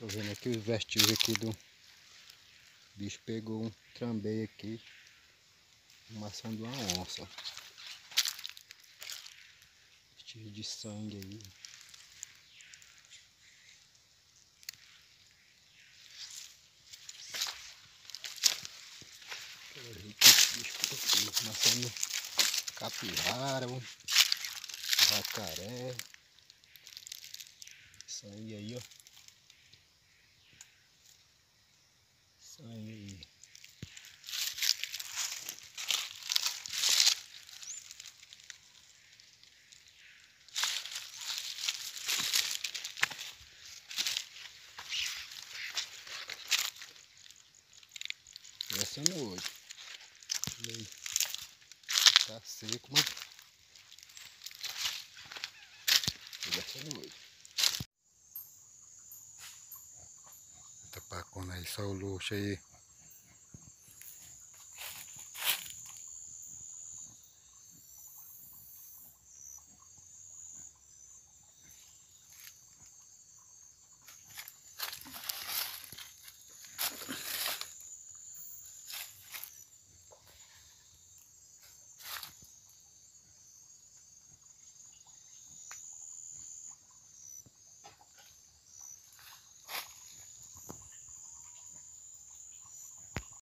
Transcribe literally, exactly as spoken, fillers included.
Tô vendo aqui os vestígios aqui do bicho. Pegou um trambeio aqui, uma ação de uma onça. Vestígio de sangue aí. Matando capivara, jacaré. Sangue aí, ó. Sangue aí. Essa noite. Tá seco, mas essa noite. Tá pacona aí, só o luxo aí.